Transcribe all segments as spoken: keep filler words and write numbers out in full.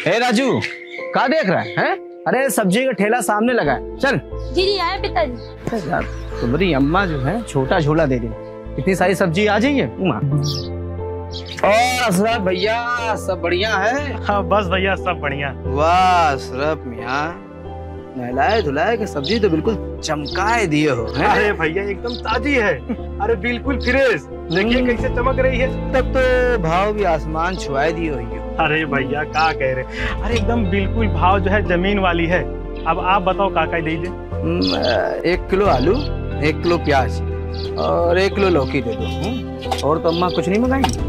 हे राजू, क्या देख रहा है, है? अरे सब्जी का ठेला सामने लगा है, चल। जी जी आए पिताजी। यार तुम्हारी अम्मा जो है छोटा झोला दे दी, इतनी सारी सब्जी आ जाइए। और अशरफ भैया सब बढ़िया है? हाँ बस भैया सब बढ़िया। वाह अशरफ मियाँ, नहलाए धुलाए के सब्जी तो बिल्कुल चमकाए दिए हो। अरे भैया एकदम ताजी है, अरे बिल्कुल फ्रेश, देखिए कैसे चमक रही है। तब तो भाव भी आसमान छुआए दिए हो। अरे भैया क्या कह रहे, अरे एकदम बिल्कुल भाव जो है जमीन वाली है। अब आप बताओ काका दीजिए। एक किलो आलू, एक किलो प्याज और एक किलो लौकी दे दो। और तो अम्मा कुछ नहीं मंगाएंगी?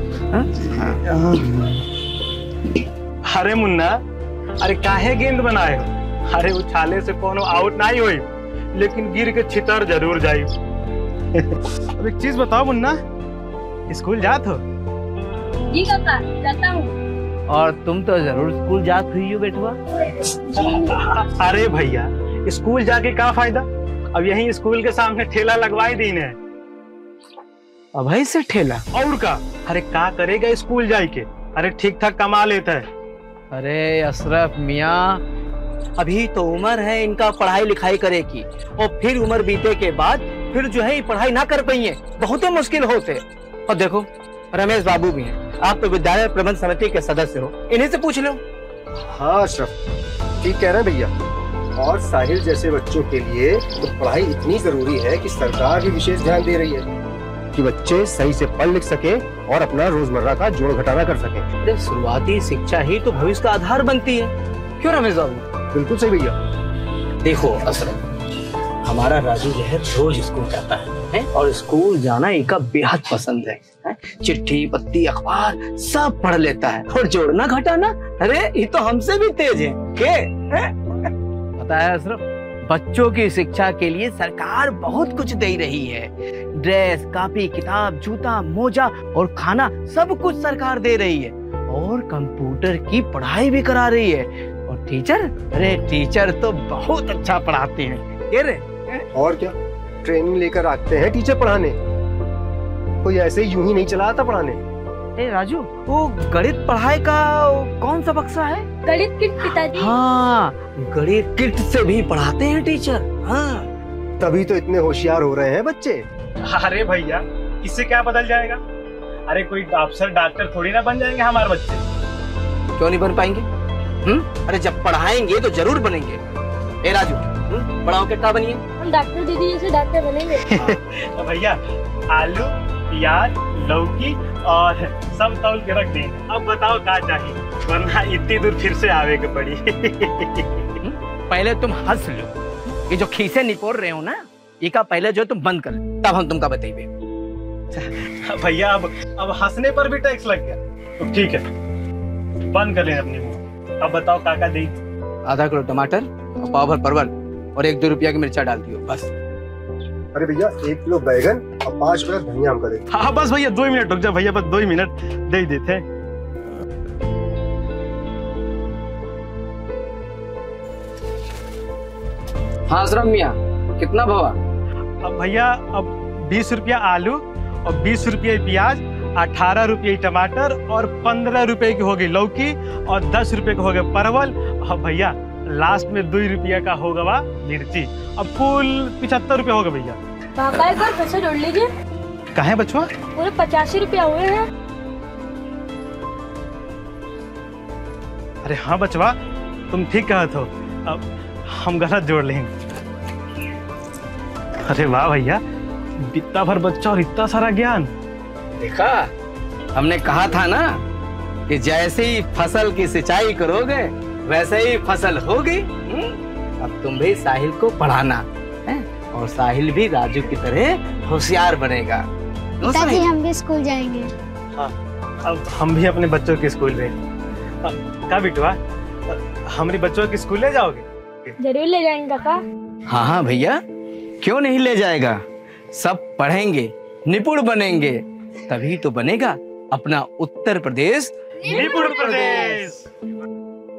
अरे मुन्ना, अरे काहे गेंद बनाए हो? अरे उछाले से कोनो आउट नहीं हुई, लेकिन गिर के छितर जरूर जाई। अब एक चीज बताओ मुन्ना, स्कूल जात हो? जी काका जाता हूँ। और तुम तो जरूर स्कूल जात हुई हो बेटवा। अरे भैया स्कूल जाके क्या फायदा, अब यही स्कूल के सामने ठेला लगवाई दी ने। अब भाई से ठेला और का? अरे क्या करेगा स्कूल जाके, अरे ठीक ठाक कमा लेता है। अरे अशरफ मियाँ, अभी तो उम्र है इनका पढ़ाई लिखाई करे की, और फिर उम्र बीते के बाद फिर जो है पढ़ाई ना कर पाइए, बहुत मुश्किल होते। और देखो रमेश बाबू भी हैं, आप तो विद्यालय प्रबंध समिति के सदस्य हो, इन्हीं से पूछ लो। हाँ अशरफ ठीक कह रहे हैं भैया, और साहिल जैसे बच्चों के लिए तो पढ़ाई इतनी जरूरी है कि सरकार भी विशेष ध्यान दे रही है कि बच्चे सही से पढ़ लिख सके और अपना रोजमर्रा का जोड़ घटाना कर सके। अरे शुरुआती शिक्षा ही तो भविष्य का आधार बनती है, क्यों रमेश बाबू? बिल्कुल सही भैया। देखो अशरफ, हमारा राजू जो है रोज स्कूल जाता है, है? और स्कूल जाना इनका बेहद पसंद है, है? चिट्ठी पत्ती अखबार सब पढ़ लेता है, और जोड़ना घटाना अरे ये तो हमसे भी तेज है के है? पता है अशरफ, बच्चों की शिक्षा के लिए सरकार बहुत कुछ दे रही है। ड्रेस, कॉपी, किताब, जूता, मोजा और खाना सब कुछ सरकार दे रही है, और कंप्यूटर की पढ़ाई भी करा रही है। और टीचर, अरे टीचर तो बहुत अच्छा पढ़ाते हैं ये रे। और क्या, ट्रेनिंग लेकर आते हैं टीचर पढ़ाने, कोई ऐसे यूं ही नहीं चला आता पढ़ाने। ए राजू, वो गणित पढ़ाई का कौन सा बक्सा है? गणित किट पिताजी। हाँ, गणित किट से भी पढ़ाते हैं टीचर। हाँ, तभी तो इतने होशियार हो रहे हैं बच्चे। अरे भैया इससे क्या बदल जाएगा, अरे कोई अफसर डॉक्टर थोड़ी ना बन जाएंगे हमारे बच्चे। क्यों नहीं बन पाएंगे? हम्म, अरे जब पढ़ाएंगे तो जरूर बनेंगे। ए राजू, पढ़ाओ के क्या बनिए? हम डॉक्टर दीदी जैसे डॉक्टर बनेंगे। तो भैया आलू, प्याज, लौकी और सब तौल के रख दें। अब बताओ क्या चाहिए, वरना इतनी दूर फिर से आवे के पड़ी। पहले तुम हंस लो, ये जो खीसे निपोर रहे हो ना, ये का पहले जो तुम बंद कर, तब हम तुमका बताइए। भैया अब अब हंसने पर भी टैक्स लग गया, तो ठीक है बंद कर लें अपनी मुंह। अब बताओ काका दी? आधा किलो टमाटर और पाव भर परवल और एक दो रुपया की मिर्चा डाल दियो बस। अरे भैया एक किलो बैगन और पाँच किलो धनिया हमको दे। हाँ बस भैया दो मिनट रुक जा भैया, बस दो ही मिनट दे देते। हाँ अशरफ मियाँ, कितना भावा? अब भैया अब बीस रुपया आलू और बीस रुपये प्याज, अठारह रुपये टमाटर और पंद्रह रुपए की हो गई लौकी और दस रुपए का हो गया परवल, और भैया लास्ट में दो रुपया का होगा वा मिर्ची। अब कुल पिछहत्तर रुपया होगा भैया। काका एक बार पैसे जोड़ लीजिए। कहाँ बचवा? पूरे पचासी रुपया हुए हैं। अरे हाँ बचवा, तुम ठीक कहा तो, अब हम गलत जोड़ लेंगे। अरे वाह भैया, इतना भर बच्चा और इतना सारा ज्ञान। देखा, हमने कहा था ना कि जैसे ही फसल की सिंचाई करोगे वैसे ही फसल होगी। अब तुम भी साहिल को पढ़ाना है, और साहिल भी राजू की तरह होशियार बनेगा। पिताजी हम भी स्कूल जाएंगे। हाँ, अब हम भी अपने बच्चों के स्कूल में। क्या बिटवा, हमारे बच्चों के स्कूल ले जाओगे? जरूर ले जाएंगे काका। हाँ हाँ भैया, क्यों नहीं ले जाएगा। सब पढ़ेंगे, निपुण बनेंगे, तभी तो बनेगा अपना उत्तर प्रदेश निपुण प्रदेश।